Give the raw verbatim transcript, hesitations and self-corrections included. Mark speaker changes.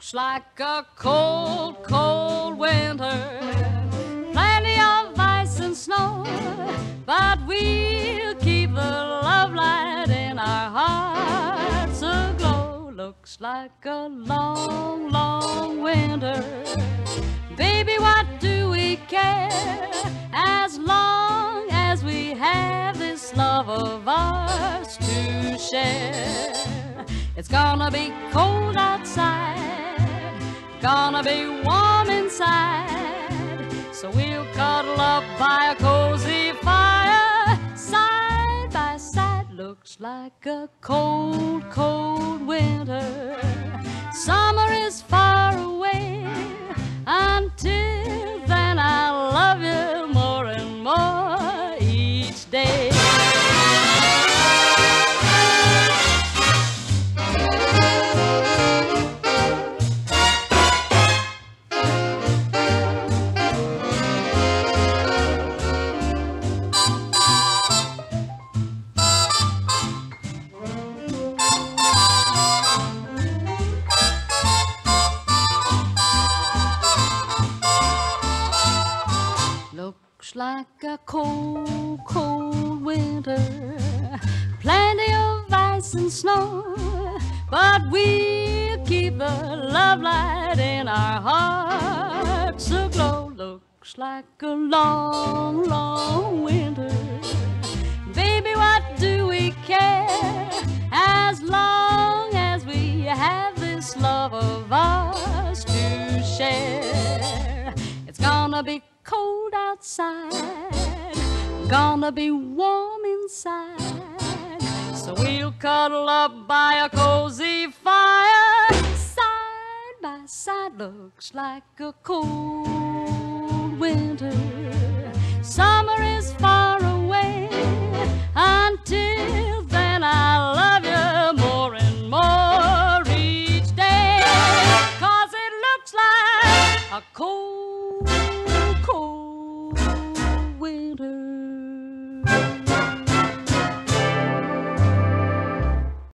Speaker 1: Looks like a cold, cold winter. Plenty of ice and snow, but we'll keep the love light in our hearts aglow. Looks like a long, long winter. Baby, what do we care? As long as we have this love of ours to share. It's gonna be cold outside, gonna be warm inside, so we'll cuddle up by a cozy fire, side by side. Looks like a cold, cold winter. Summer is far away. Until then I'll love you more and more each day. Like a cold, cold winter, plenty of ice and snow, but we'll keep the love light in our hearts aglow. Looks like a long, long winter. Baby, what do we care? As long as we have this love of ours to share. It's gonna be cold outside, gonna be warm inside, so we'll cuddle up by a cozy fire, side by side. Looks like a cold winter. Summer is far